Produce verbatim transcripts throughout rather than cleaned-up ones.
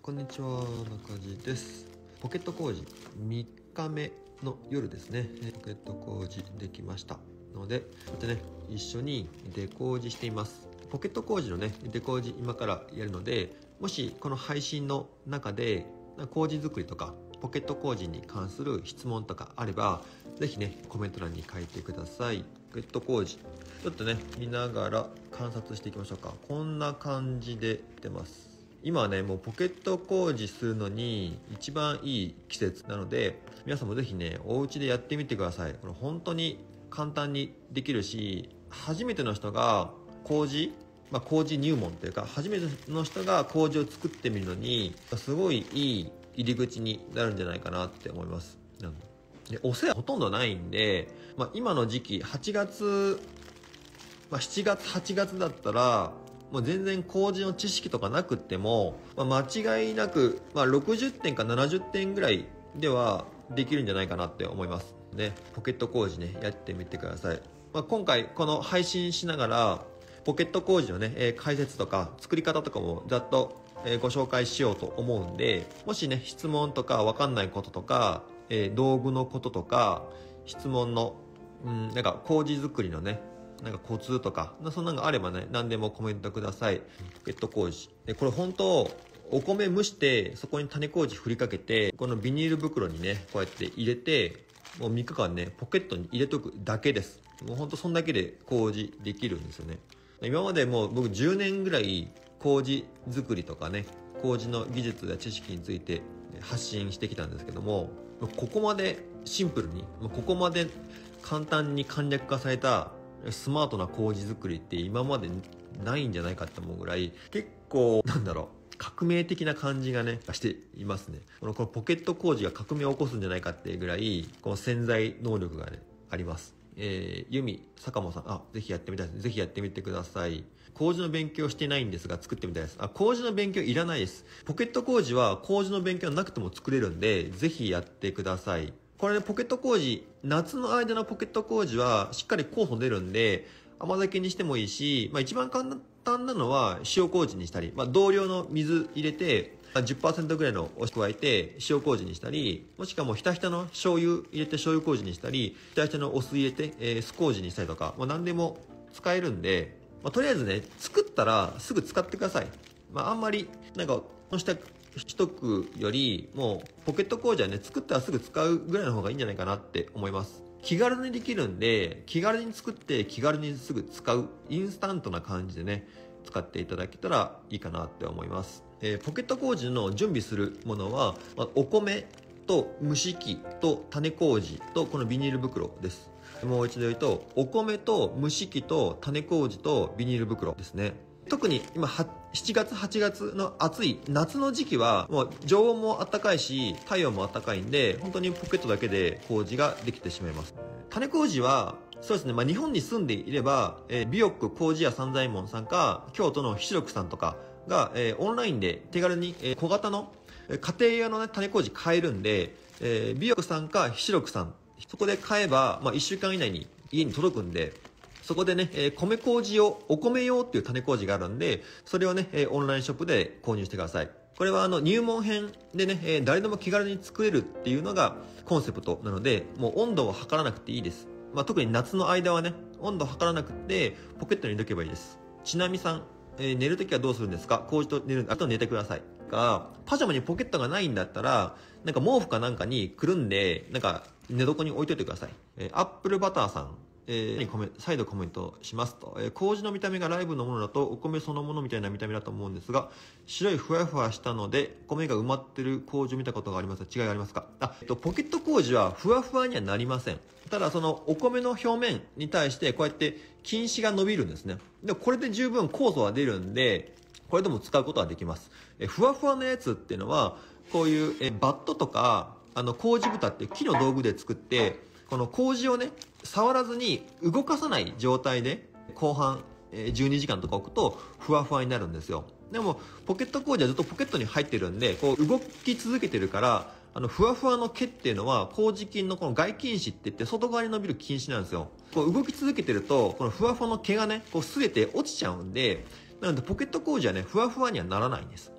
こんにちは、中地です。ポケット工事みっかめの夜ですね。ポケット工事できましたので、こうやってね、一緒にデ工事しています。ポケット工事のね、デ工事今からやるので、もしこの配信の中で工事作りとかポケット工事に関する質問とかあれば、ぜひね、コメント欄に書いてください。ポケット工事、ちょっとね、見ながら観察していきましょうか。こんな感じで出ます。今はね、もうポケット工事するのに一番いい季節なので、皆さんもぜひね、お家でやってみてください。これ本当に簡単にできるし、初めての人が工事、まあ、工事入門というか、初めての人が工事を作ってみるのに、すごいいい入り口になるんじゃないかなって思います。で、お世話ほとんどないんで、まあ、今の時期、はちがつ、まあ、しちがつ、はちがつだったら、もう全然工事の知識とかなくっても、まあ、間違いなく、まあ、ろくじゅってんかななじゅってんぐらいではできるんじゃないかなって思いますね。ポケット工事ね、やってみてください。まあ、今回この配信しながらポケット工事のね、えー、解説とか作り方とかもざっと、えー、ご紹介しようと思うんで、もしね、質問とかわかんないこととか、えー、道具のこととか、質問の、うん、なんか工事作りのね、なんかコツとか、そんなのがあればね、何でもコメントください。ポケット工事。で、これ本当、お米蒸して、そこに種麹振りかけて、このビニール袋にね、こうやって入れて、もうみっかかんね、ポケットに入れとくだけです。もうほんとそんだけで工事できるんですよね。今までもう僕じゅうねんぐらい工事作りとかね、工事の技術や知識について発信してきたんですけども、ここまでシンプルに、ここまで簡単に簡略化されたスマートな工事作りって今までないんじゃないかって思うぐらい、結構なんだろう、革命的な感じがねしていますね。このこのポケット工事が革命を起こすんじゃないかっていうぐらい、この潜在能力がねあります。えー、ユミ坂本さん、あ、ぜひやってみたいです。ぜひやってみてください。工事の勉強してないんですが作ってみたいです。あ、工事の勉強いらないです。ポケット工事は工事の勉強なくても作れるんで、ぜひやってください。これね、ポケット工事、夏の間のポケット工事はしっかり酵素出るんで、甘酒にしてもいいし、まあ一番簡単なのは塩麹にしたり、まあ同量の水入れて、じゅっパーセント ぐらいのお酢加えて塩麹にしたり、もしくはもうひたひたの醤油入れて醤油麹にしたり、ひたひたのお酢入れて、えー、酢麹にしたりとか、まあ何でも使えるんで、まあとりあえずね、作ったらすぐ使ってください。まああんまり、なんか、こうしたしとくより、もうポケット工事はね、作ったらすぐ使うぐらいの方がいいんじゃないかなって思います。気軽にできるんで、気軽に作って気軽にすぐ使う、インスタントな感じでね、使っていただけたらいいかなって思います。えー、ポケット工事の準備するものは、まあ、お米と蒸し器と種麹とこのビニール袋です。もう一度言うと、お米と蒸し器と種麹とビニール袋ですね。特に今しちがつはちがつの暑い夏の時期はもう常温も暖かいし体温も暖かいんで、本当にポケットだけで工事ができてしまいます。種麹はそうですね、まあ日本に住んでいれば、えー、ビオック工事屋三左衛門さんか京都のひろくさんとかが、えー、オンラインで手軽に、えー、小型の家庭用の、ね、種麹買えるんで、えー、ビオックさんかひろくさん、そこで買えば、まあ、いっしゅうかん以内に家に届くんで、そこでね、えー、米麹用、お米用っていう種麹があるんで、それをね、えー、オンラインショップで購入してください。これはあの入門編でね、えー、誰でも気軽に作れるっていうのがコンセプトなので、もう温度を測らなくていいです。まあ、特に夏の間はね、温度を測らなくて、ポケットに入れとけばいいです。ちなみさん、えー、寝るときはどうするんですか？麹と寝る、あと寝てください。が、パジャマにポケットがないんだったら、なんか毛布かなんかにくるんで、なんか寝床に置いといてください。えー、アップルバターさん。えー、コメ再度コメントしますと、えー、麹の見た目がライブのものだとお米そのものみたいな見た目だと思うんですが、白いふわふわしたので米が埋まってる麹を見たことがありますが、違いがありますか？あ、えっと、ポケット麹はふわふわにはなりません。ただそのお米の表面に対してこうやって菌糸が伸びるんですね。でこれで十分酵素は出るんで、これでも使うことはできます。えふわふわのやつっていうのは、こういうえバットとか、あの麹蓋って木の道具で作って、この麹をね、触らずに動かさない状態で後半じゅうにじかんとか置くとふわふわになるんですよ。でもポケット麹はずっとポケットに入ってるんで、こう動き続けてるから、あのふわふわの毛っていうのは麹菌のこの外菌糸って言って外側に伸びる菌糸なんですよ。こう動き続けてるとこのふわふわの毛がね、こう擦れて落ちちゃうんで、なのでポケット麹はね、ふわふわにはならないんです。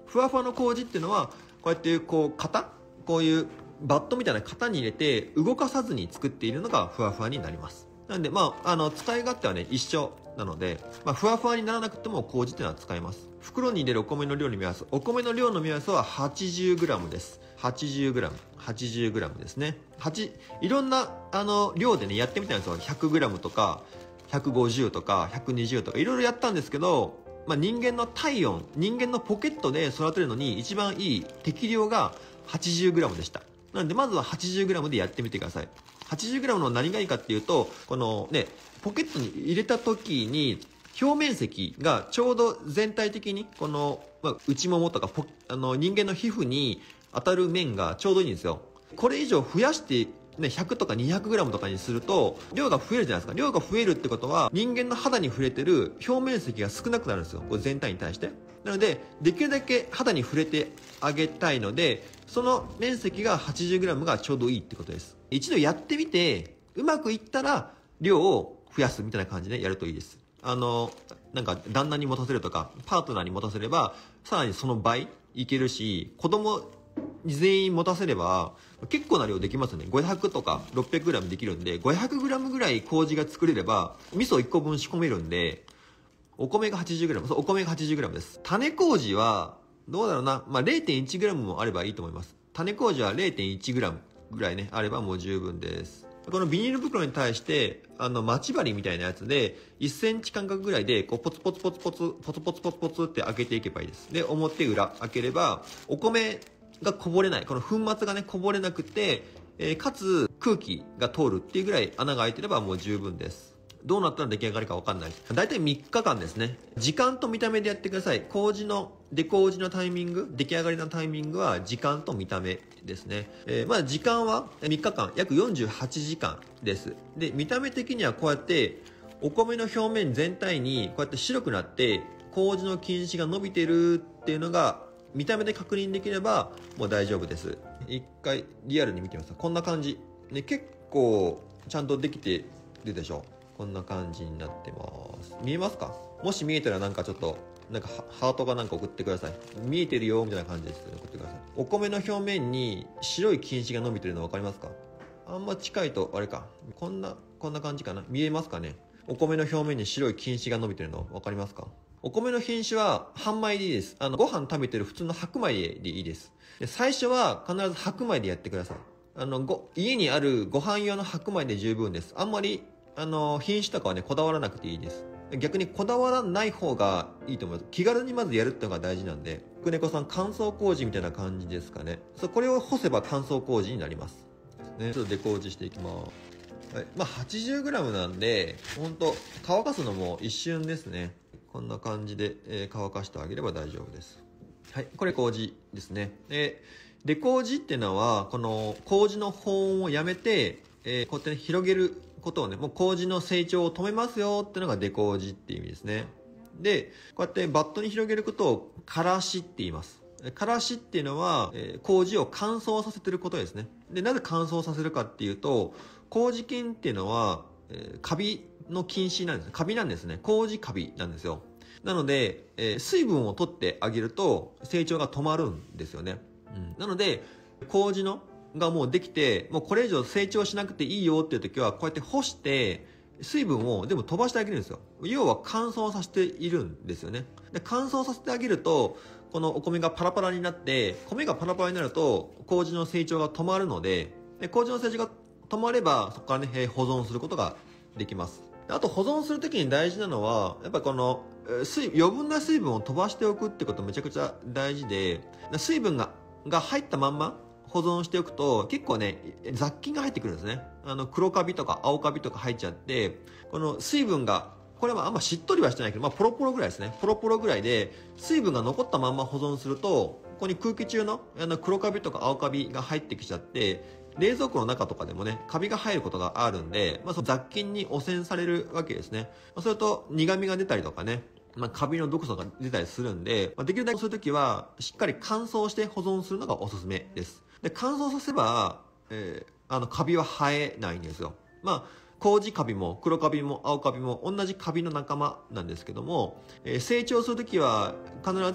ふわふわの麹っていうのはこうやってこう型、こういうバットみたいな型に入れて動かさずに作っているのがふわふわになります。なんでまああの使い勝手はね一緒なので、まあ、ふわふわにならなくても麹っていうのは使えます。袋に入れるお米の量の目安、お米の量の目安は はちじゅうグラム です。 はちじゅうグラム、はちじゅうグラム ですね。はちいろんなあの量でねやってみたんですよ。 ひゃくグラム とかひゃくごじゅうとかひゃくにじゅうとかいろいろやったんですけど、まあ、人間の体温、人間のポケットで育てるのに一番いい適量が はちじゅうグラム でした。なのでまずは はちじゅうグラム でやってみてください。はちじゅうグラム の何がいいかっていうと、このねポケットに入れた時に表面積がちょうど全体的にこの、まあ、内ももとかポあの人間の皮膚に当たる面がちょうどいいんですよ。これ以上増やしてね、ひゃくとか にひゃくグラム とかにすると量が増えるじゃないですか。量が増えるってことは人間の肌に触れてる表面積が少なくなるんですよ、これ全体に対して。なのでできるだけ肌に触れてあげたいので、その面積が はちじゅうグラム がちょうどいいってことです。一度やってみてうまくいったら量を増やすみたいな感じでやるといいです。あのなんか旦那に持たせるとかパートナーに持たせればさらにその倍いけるし、子供全員持たせれば結構な量できますよね。ごひゃくとか ろっぴゃくグラム できるんで、ごひゃくグラム ぐらい麹が作れれば味噌いっこぶん仕込めるんで、お米が はちじゅうグラム、そう、お米が はちじゅうグラム です。種麹はどうだろうな、まあ れいてんいちグラム もあればいいと思います。種麹は れいてんいちグラム ぐらいねあればもう十分です。このビニール袋に対してあの待ち針みたいなやつでいっセンチ間隔ぐらいでこうポツポツポツポツポツポツポツポツって開けていけばいいです。で表裏開ければお米がこぼれない、この粉末がねこぼれなくて、えー、かつ空気が通るっていうぐらい穴が開いてればもう十分です。どうなったら出来上がりか分かんない。だいたいみっかかんですね。時間と見た目でやってください。麹のデコ麹のタイミング、出来上がりのタイミングは時間と見た目ですね。えー、まあ時間はみっかかん、約よんじゅうはちじかんです。で見た目的にはこうやってお米の表面全体にこうやって白くなって麹の菌糸が伸びてるっていうのが見た目で確認できればもう大丈夫です。一回リアルに見てみます。こんな感じ、ね、結構ちゃんとできてるでしょ。こんな感じになってます。見えますか？もし見えたらなんかちょっとなんかハートがなんか送ってください。見えてるよみたいな感じですね。送ってください。お米の表面に白い菌糸が伸びてるの分かりますか？あんま近いとあれか、こんなこんな感じかな。見えますかね？お米の表面に白い菌糸が伸びてるの分かりますか？お米の品種は半米でいいです。あのご飯食べてる普通の白米でいいです。で最初は必ず白米でやってください。あのご家にあるご飯用の白米で十分です。あんまりあの品種とかはねこだわらなくていいです。逆にこだわらない方がいいと思います。気軽にまずやるってのが大事なんで。くねこさん乾燥麹みたいな感じですかね。そう、これを干せば乾燥麹になります。ね、ちょっとデコ麹していきます。はい、まあ はちじゅうグラム なんで本当乾かすのも一瞬ですね。こんな感じで、えー、乾かしてあげれば大丈夫です。はい、これ麹ですね。でデコ麹っていうのはこの麹の保温をやめて、えー、こうやって、ね、広げることをね、もう麹の成長を止めますよっていうのがデコ麹っていう意味ですね。でこうやってバットに広げることをからしって言います。からしっていうのは、えー、麹を乾燥させてることですね。でなぜ乾燥させるかっていうと、麹菌っていうのは、えー、カビの菌糸なんです。カビなんですね。麹カビなんですよ。なので、えー、水分を取ってあげると成長が止まるんですよね。うん、なので麹のがもうできて、もうこれ以上成長しなくていいよっていう時はこうやって干して水分を全部飛ばしてあげるんですよ。要は乾燥させているんですよね。で乾燥させてあげるとこのお米がパラパラになって、米がパラパラになると麹の成長が止まるので、で麹の成長が止まればそこからね保存することができます。あと保存する時に大事なのはやっぱこの水余分な水分を飛ばしておくってことめちゃくちゃ大事で、水分がが入ったまんま保存しておくと結構ね雑菌が入ってくるんですね。あの黒カビとか青カビとか入っちゃって、この水分がこれはあんましっとりはしてないけど、まあ、ポロポロぐらいですね。ポロポロぐらいで水分が残ったまんま保存するとここに空気中のあの黒カビとか青カビが入ってきちゃって冷蔵庫の中とかでもねカビが入ることがあるんで、まあ、その雑菌に汚染されるわけですね。まあ、それと苦味が出たりとかね、まあ、カビの毒素が出たりするんで、まあ、できるだけそういう時はしっかり乾燥して保存するのがおすすめです。で乾燥させば、えー、あのカビは生えないんですよ。まあ麹カビも黒カビも青カビも同じカビの仲間なんですけども、えー、成長する時は必ず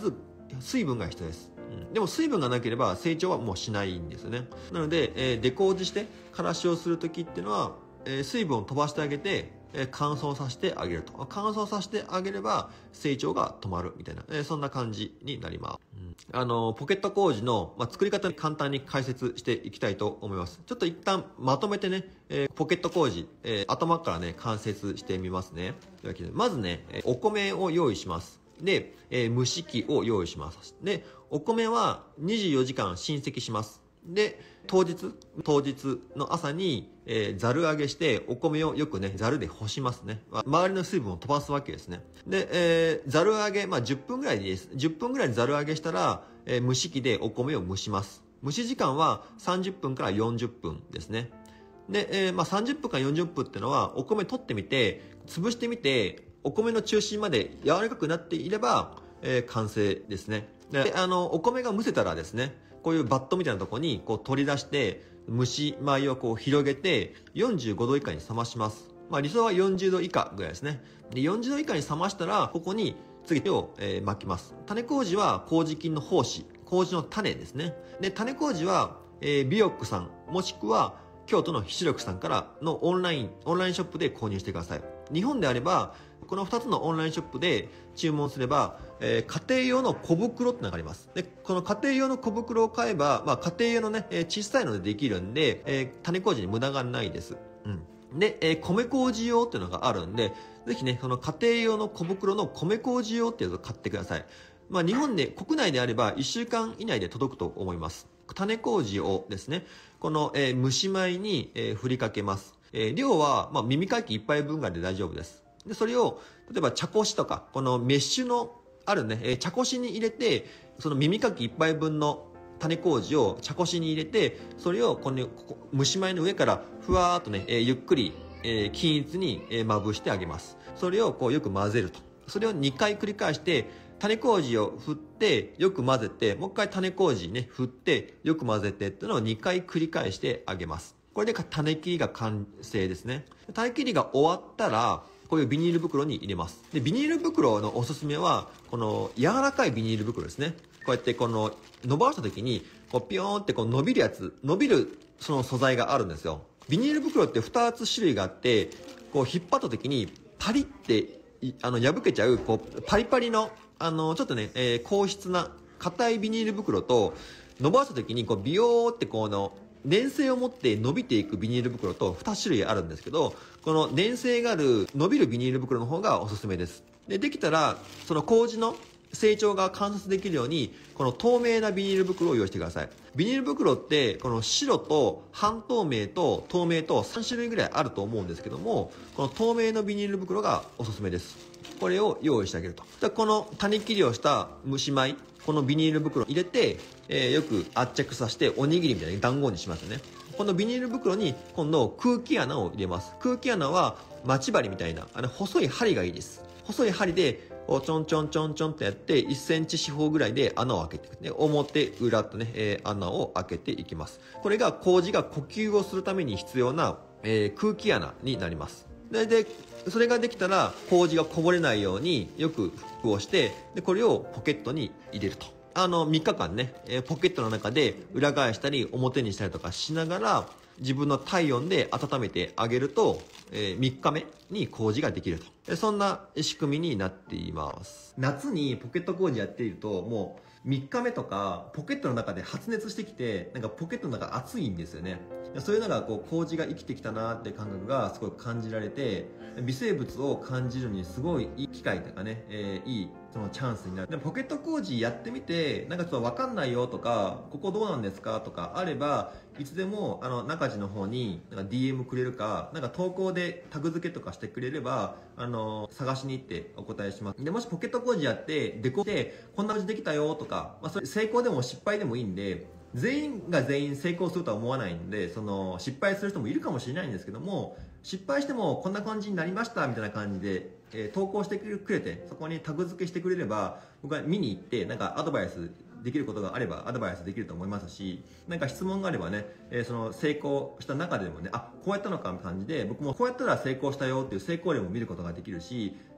水分が必要です。うん、でも水分がなければ成長はもうしないんですよね。なので、えー、デコ糀してからしをする時っていうのは、えー、水分を飛ばしてあげて、えー、乾燥させてあげると。乾燥させてあげれば成長が止まるみたいな、えー、そんな感じになります。うん、あのポケット麹の、まあ、作り方に簡単に解説していきたいと思います。ちょっと一旦まとめてね、えー、ポケット麹、えー、頭からね解説してみますね。というわけでまずね、お米を用意します。で、えー、蒸し器を用意します。で、お米はにじゅうよじかん浸積します。で、当日、当日の朝に、えー、ざる上げして、お米をよくね、ざるで干しますね。周りの水分を飛ばすわけですね。で、えー、ざる揚げ、まあ、じゅっぷんぐらいでいいです。じゅっぷんぐらいざる揚げしたら、えー、蒸し器でお米を蒸します。蒸し時間はさんじゅっぷんからよんじゅっぷんですね。で、えー、まあ、さんじゅっぷんからよんじゅっぷんってのは、お米取ってみて、潰してみて、お米の中心まで柔らかくなっていれば、えー、完成ですね。で、あの、お米が蒸せたらですね、こういうバットみたいなところにこう取り出して、蒸し米をこう広げて、よんじゅうごど以下に冷まします。まあ理想はよんじゅうど以下ぐらいですね。で、よんじゅうど以下に冷ましたら、ここに次を、えー、巻きます。種麹は麹菌の胞子、麹の種ですね。で、種麹は、えー、ビオックさん、もしくは京都のひしろくさんからのオンライン、オンラインショップで購入してください。日本であれば、このふたつのオンラインショップで注文すれば、えー、家庭用の小袋ってのがあります。で、この家庭用の小袋を買えば、まあ家庭用のね、えー、小さいのでできるんで、えー、種麹に無駄がないです。うん。で、えー、米麹用っていうのがあるんで、ぜひね、その家庭用の小袋の米麹用っていうのを買ってください。まあ日本で、国内であればいっしゅうかん以内で届くと思います。種麹をですね、この、えー、蒸し米に、えー、振りかけます。えー、量は、まあ耳かきいっぱいぶんぐらいで大丈夫です。で、それを、例えば茶こしとか、このメッシュのあるね、えー、茶こしに入れて、その耳かきいっぱいぶんの種麹を茶こしに入れて、それをこのここ蒸し米の上からふわーっとね、えー、ゆっくり、えー、均一に、えー、まぶしてあげます。それをこうよく混ぜると。それをにかい繰り返して、種麹を振って、よく混ぜて、もう一回種麹ね、振って、よく混ぜてっていうのをにかい繰り返してあげます。これで種切りが完成ですね。種切りが終わったら、こういうビニール袋に入れます。で、ビニール袋のおすすめは、この柔らかいビニール袋ですね。こうやってこの伸ばした時に、こうピヨーンってこう伸びるやつ、伸びるその素材があるんですよ。ビニール袋ってふたつ種類があって、こう引っ張った時にパリってあの破けちゃう、こうパリパリの、あのちょっとね、えー、硬質な硬いビニール袋と、伸ばした時にこうビヨーってこの粘性を持って伸びていくビニール袋とに種類あるんですけど、この粘性がある伸びるビニール袋の方がおすすめです。で、できたら、その麹の成長が観察できるように、この透明なビニール袋を用意してください。ビニール袋って、この白と半透明と透明とさん種類ぐらいあると思うんですけども、この透明のビニール袋がおすすめです。これを用意してあげると。じゃこの種切りをした蒸し米、このビニール袋入れて、えー、よく圧着させておにぎりみたいに団子にしますよね。このビニール袋に今度空気穴を入れます。空気穴は待ち針みたいな、あの細い針がいいです。細い針でこうちょんちょんちょんちょんってやっていっセンチ四方ぐらいで穴を開けていく。で、表裏とね、えー、穴を開けていきます。これが麹が呼吸をするために必要な、えー、空気穴になります。で、でそれができたら麹がこぼれないようによくフックをして、でこれをポケットに入れると。あのみっかかんね、えー、ポケットの中で裏返したり表にしたりとかしながら自分の体温で温めてあげると、えー、みっかめに麹ができると。そんな仕組みになっています。夏にポケット麹やっているともうみっかめとかポケットの中で発熱してきて、なんかポケットの中熱いんですよね。そういうのがこう麹が生きてきたなって感覚がすごい感じられて、微生物を感じるにすごいいい機会とかね、えー、いいそのチャンスになる。でもポケット麹やってみてなんかちょっと分かんないよとか、ここどうなんですかとかあれば、いつでもあの中地の方になんか ディーエム くれるか、なんか投稿でタグ付けとかしてくれれば、あの探しに行ってお答えします。でもしポケット麹やってデコってこんな味できたよとか、まあ、それ成功でも失敗でもいいんで、全員が全員成功するとは思わないんで、その失敗する人もいるかもしれないんですけども、失敗してもこんな感じになりましたみたいな感じで、えー、投稿してくれて、そこにタグ付けしてくれれば、僕は見に行ってなんかアドバイスできることがあればアドバイスできると思いますし、なんか質問があればね、えー、その成功した中でもね、あ、こうやったのかみたいな感じで、僕もこうやったら成功したよっていう成功例も見ることができるし、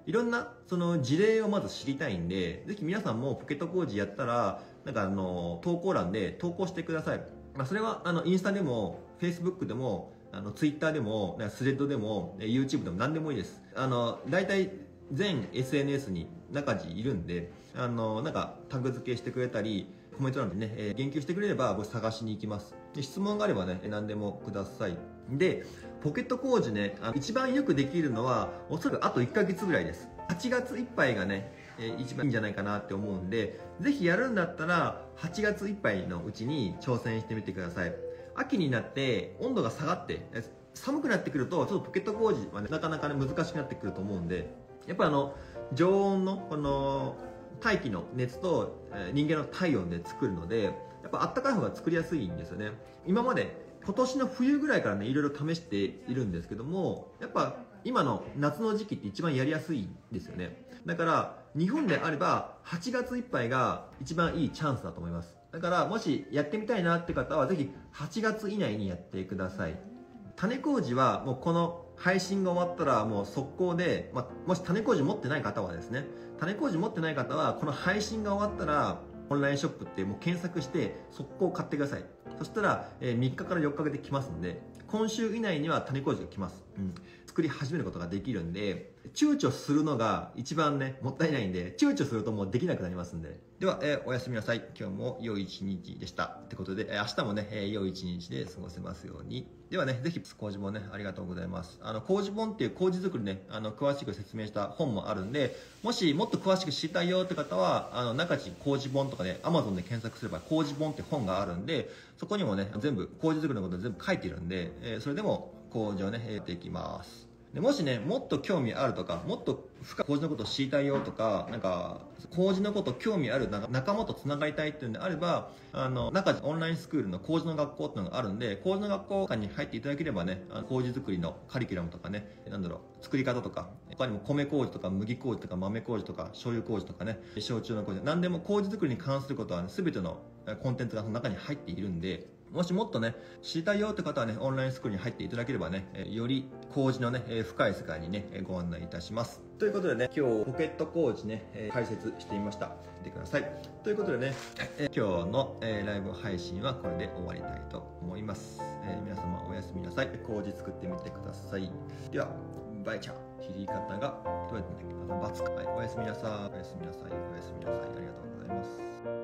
いろんなその事例をまず知りたいんで、ぜひ皆さんもポケット工事やったら、なんかあの、投稿欄で投稿してください。まあ、それはあの、インスタでも、Facebook でも、あの、Twitter でも、スレッドでも、YouTube でも何でもいいです。あの、大体全 エスエヌエス に中地いるんで、あの、なんかタグ付けしてくれたり、コメント欄でね、えー、言及してくれれば僕探しに行きます。で、質問があればね、何でもください。で、ポケット工事ね、あの一番よくできるのは、おそらくあといっかげつぐらいです。はちがついっぱいがね、えー、一番いいんじゃないかなって思うんで、ぜひやるんだったら、はちがついっぱいのうちに挑戦してみてください。秋になって温度が下がって、寒くなってくると、ちょっとポケット工事はね、なかなかね、難しくなってくると思うんで、やっぱあの、常温の、この、大気の熱と人間の体温で作るので、やっぱあったかい方が作りやすいんですよね。今まで今年の冬ぐらいからね、いろいろ試しているんですけども、やっぱ今の夏の時期って一番やりやすいんですよね。だから日本であればはちがついっぱいが一番いいチャンスだと思います。だからもしやってみたいなって方はぜひはちがつ以内にやってください。種麹はもうこの配信が終わったらもう速攻で、まあ、もし種麹持ってない方はですね、種麹持ってない方はこの配信が終わったらオンラインショップってもう検索して速攻買ってください。そしたら、えー、みっかからよっかかけて来ますんで、今週以内には種麹が来ます。うん。作り始めることができるんで、躊躇するのが一番ね、もったいないんで、躊躇するともうできなくなりますんで。では、えー、おやすみなさい。今日も良い一日でした。ってことで、えー、明日もね、えー、良い一日で過ごせますように。ではね、ぜひ、麹本ね、ありがとうございます。あの、麹本っていう麹作りね、あの、詳しく説明した本もあるんで、もしもっと詳しく知りたいよって方は、あの、中地麹本とかね、Amazon で検索すれば麹本って本があるんで、そこにもね、全部、麹作りのこと全部書いてるんで、えー、それでも麹をね、やっていきます。でもしね、もっと興味あるとか、もっと深く麹のことを知りたいよとか、なんか、麹のこと興味ある仲間と繋がりたいっていうんであれば、あの、中地オンラインスクールの麹の学校っていうのがあるんで、麹の学校に入っていただければね、あの麹作りのカリキュラムとかね、なんだろう、作り方とか、他にも米麹とか麦麹とか豆麹とか醤油麹とかね、焼酎の麹、何でも麹作りに関することはね、全てのコンテンツがその中に入っているんで、もしもっとね、知りたいよって方はね、オンラインスクールに入っていただければね、より麹のね、深い世界にね、ご案内いたします。ということでね、今日ポケット麹ね、解説してみました。見てください。ということでね、今日のライブ配信はこれで終わりたいと思います。えー、皆様おやすみなさい。麹作ってみてください。では、バイチャー。切り方がどうやってんだっけ？バツか。はい、おやすみなさい。おやすみなさい。おやすみなさい。ありがとうございます。